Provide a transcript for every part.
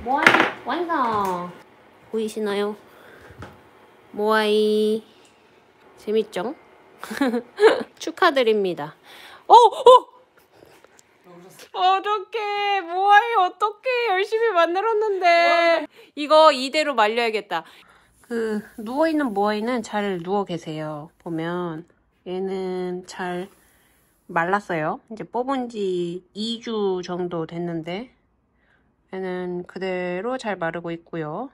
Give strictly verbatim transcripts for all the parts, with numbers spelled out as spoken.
모아이 완성! 보이시나요? 모아이 재밌죠? 축하드립니다. 어! 어! 어떡해! 모아이 어떡해! 열심히 만들었는데 이거 이대로 말려야겠다. 그 누워있는 모아이는 잘 누워 계세요. 보면 얘는 잘 말랐어요. 이제 뽑은 지 이 주 정도 됐는데 얘는 그대로 잘 마르고 있고요.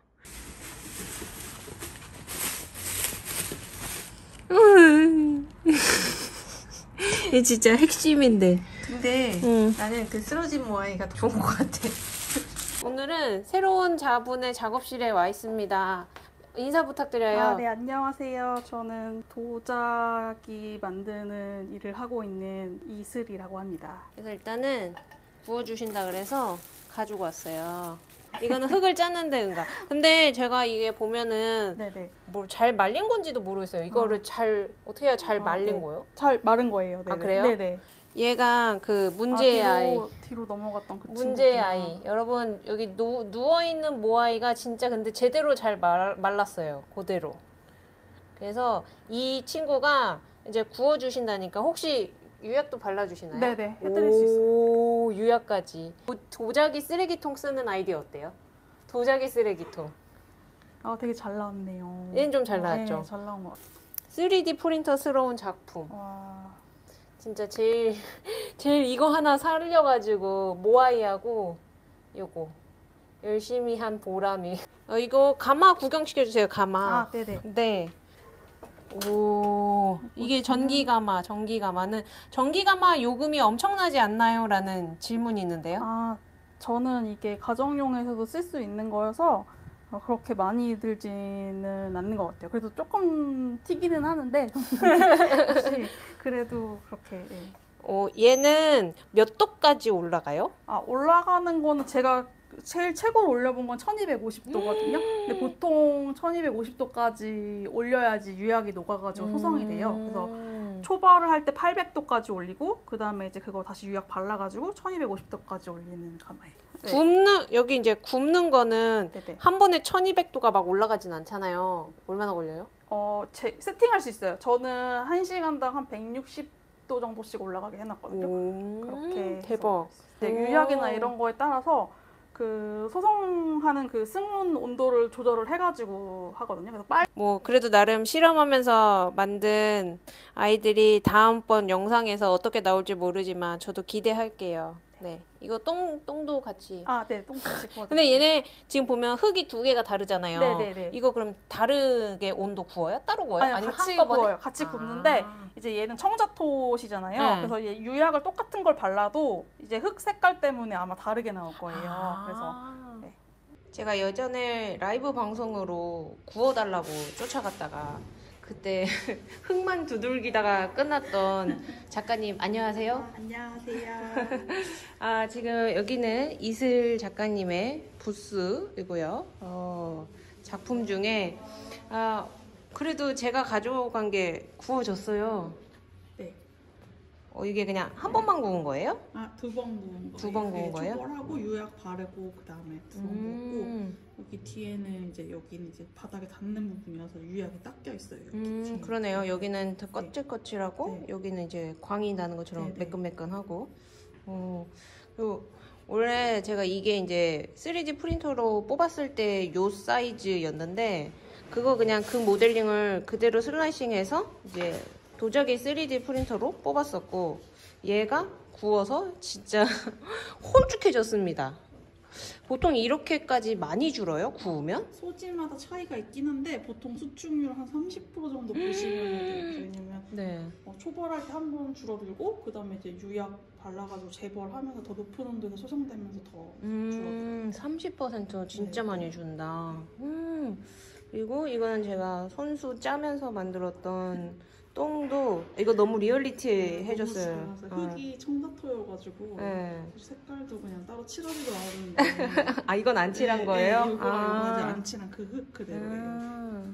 이게 진짜 핵심인데. 근데 응. 나는 그 쓰러진 모아이가 더 좋은 것 같아. 오늘은 새로운 자분의 작업실에 와 있습니다. 인사 부탁드려요. 아, 네, 안녕하세요. 저는 도자기 만드는 일을 하고 있는 이슬이라고 합니다. 그래서 일단은 구워주신다 그래서 가지고 왔어요. 이거는 흙을 짰는데 응가. 근데 제가 이게 보면은 네네. 뭐 잘 말린 건지도 모르겠어요. 이거를 아. 잘 어떻게 해야 잘 아, 말린 네. 거예요? 잘 마른 거예요. 네네. 아, 그래요? 네네. 얘가 그 문제의 아, 아이. 뒤로, 뒤로 넘어갔던 그 문제의 친구구나. 아이. 여러분 여기 누, 누워있는 모아이가 진짜 근데 제대로 잘 말, 말랐어요. 그대로. 그래서 이 친구가 이제 구워주신다니까 혹시 유약도 발라주시나요? 네네. 해드릴 수 있어요. 오, 유약까지. 도, 도자기 쓰레기통 쓰는 아이디어 어때요? 도자기 쓰레기통. 아, 되게 잘 나왔네요. 얘는 좀 잘 어, 나왔죠? 네, 잘 나온 것 같아요. 쓰리디 프린터스러운 작품. 와. 진짜 제일 제일 이거 하나 살려가지고 모아이하고 요거 열심히 한 보람이. 어, 이거 가마 구경시켜주세요. 가마. 아, 네네. 네. 오, 이게 전기 가마. 전기 가마는 전기 가마 요금이 엄청나지 않나요? 라는 질문이 있는데요. 아, 저는 이게 가정용에서도 쓸 수 있는 거여서 어, 그렇게 많이 들지는 않는 것 같아요. 그래도 조금 튀기는 하는데 혹시 그래도 그렇게. 예. 어, 얘는 몇 도까지 올라가요? 아, 올라가는 거는 제가 제일 최고로 올려본 건 천이백오십 도거든요. 근데 보통 천이백오십 도까지 올려야지 유약이 녹아가지고 소성이 돼요. 그래서 초벌을 할 때 팔백 도까지 올리고 그 다음에 이제 그거 다시 유약 발라가지고 천이백오십 도까지 올리는 가마예요. 네. 굽는 여기 이제 굽는 거는 네네. 한 번에 천이백 도가 막 올라가진 않잖아요. 얼마나 걸려요? 어, 제, 세팅할 수 있어요. 저는 한 시간당 한 백육십 도 정도씩 올라가게 해놨거든요. 오, 그렇게 대박. 네, 유약이나 이런 거에 따라서 그 소성하는 그 승온 온도를 조절을 해가지고 하거든요. 그래서 빨리 뭐 그래도 나름 실험하면서 만든 아이들이 다음번 영상에서 어떻게 나올지 모르지만 저도 기대할게요. 네, 이거 똥 똥도 같이. 아, 네, 똥같이 구워. 근데 얘네 지금 보면 흙이 두 개가 다르잖아요. 네네네. 이거 그럼 다르게 온도 구워요? 따로 구워요? 아니, 아니면 같이 한꺼번에? 구워요. 같이 아. 굽는데 이제 얘는 청자토시잖아요. 네. 그래서 얘 유약을 똑같은 걸 발라도 이제 흙 색깔 때문에 아마 다르게 나올 거예요. 아. 그래서 네. 제가 예전에 라이브 방송으로 구워달라고 쫓아갔다가 그때 흙만 두들기다가 끝났던 작가님 안녕하세요. 아, 안녕하세요. 아, 지금 여기는 이슬 작가님의 부스이고요. 어, 작품 중에 아, 그래도 제가 가져간 게 구워졌어요. 네. 어, 이게 그냥 한 번만 구운 거예요? 아, 두 번 구운 거예요. 두 번 구운 거예요? 초벌하고 유약 바르고 그 다음에 두 번 음. 구웠고 여기 뒤에는 이제 여기는 이제 바닥에 닿는 부분이어서 유약이 닦여 있어요. 이렇게 음, 지금. 그러네요. 여기는 더 거칠거칠하고 네. 여기는 이제 광이 나는 것처럼 네, 네. 매끈매끈하고. 어, 그리고 원래 제가 이게 이제 쓰리디 프린터로 뽑았을 때 요 사이즈였는데 그거 그냥 그 모델링을 그대로 슬라이싱해서 이제 도자기 쓰리디 프린터로 뽑았었고 얘가 구워서 진짜 홀쭉해졌습니다. 보통 이렇게까지 많이 줄어요? 구우면? 소지마다 차이가 있긴 한데 보통 수축률 한 삼십 퍼센트 정도 보시면 돼요. 왜냐면 네. 어, 초벌할 때 한 번 줄어들고 그 다음에 이제 유약 발라가지고 재벌하면서 더 높은 온도에서 소성되면서 더 음, 줄어들어요. 삼십 퍼센트 진짜 네. 많이 준다. 음, 그리고 이거는 제가 손수 짜면서 만들었던 똥도 이거 너무 리얼리티 해줬어요. 너무 잘 흙이 청자토여가지고 네. 색깔도 그냥 따로 칠하지도 않았는데 아, 이건 안 칠한 거예요? 네, 이거 아. 아직 안 칠한 그 흙 그대로예요. 음,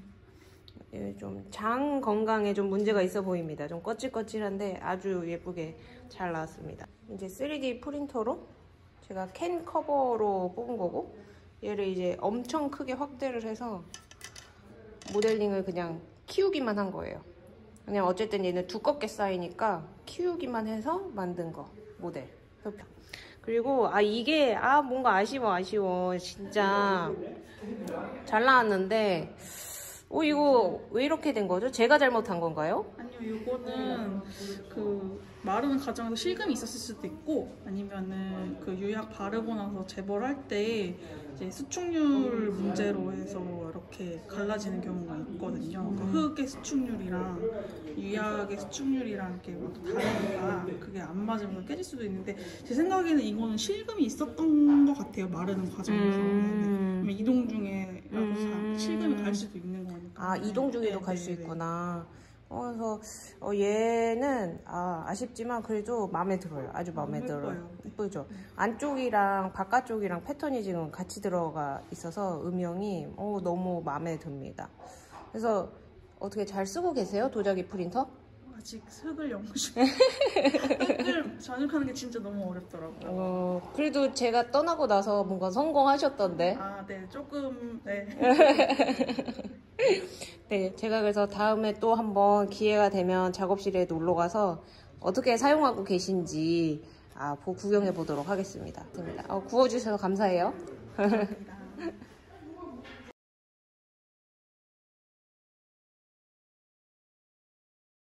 좀 장 건강에 좀 문제가 있어 보입니다. 좀 거칠거칠한데 아주 예쁘게 잘 나왔습니다. 이제 쓰리디 프린터로 제가 캔 커버로 뽑은 거고 얘를 이제 엄청 크게 확대를 해서 모델링을 그냥 키우기만 한 거예요. 그냥 어쨌든 얘는 두껍게 쌓이니까 키우기만 해서 만든 거 모델. 그리고 아 이게 아 뭔가 아쉬워 아쉬워 진짜 잘 나왔는데 어 이거 왜 이렇게 된 거죠? 제가 잘못한 건가요? 아니요, 이거는 그 마르는 과정에서 실금이 있었을 수도 있고 아니면은 그 유약 바르고 나서 재벌할 때 이제 수축률 문제로 해서 이렇게 갈라지는 경우가 있거든요. 그 흙의 수축률이랑 유약의 수축률이랑 이렇게 또 다르니까 그게 안 맞으면 깨질 수도 있는데 제 생각에는 이거는 실금이 있었던 것 같아요. 마르는 과정에서. 음. 네. 이동 중에라도 음. 실금이 갈 수도 있는 거니까. 아 이동 중에도 네, 갈 수 네, 네. 있구나. 어, 그래서 어, 얘는 아, 아쉽지만 그래도 마음에 들어요. 아주 마음에 너무 들어요. 예뻐요. 네. 예쁘죠? 안쪽이랑 바깥쪽이랑 패턴이 지금 같이 들어가 있어서 음영이 어, 너무 마음에 듭니다. 그래서 어떻게 잘 쓰고 계세요? 도자기 프린터? 아직 흙을 연구 중. 흙을 전입하는 게 진짜 너무 어렵더라고요. 어, 그래도 제가 떠나고 나서 뭔가 성공하셨던데. 아, 네, 조금, 네. 네, 제가 그래서 다음에 또 한번 기회가 되면 작업실에 놀러 가서 어떻게 사용하고 계신지 아, 구경해 보도록 하겠습니다. 어, 구워주셔서 감사해요. 감사합니다.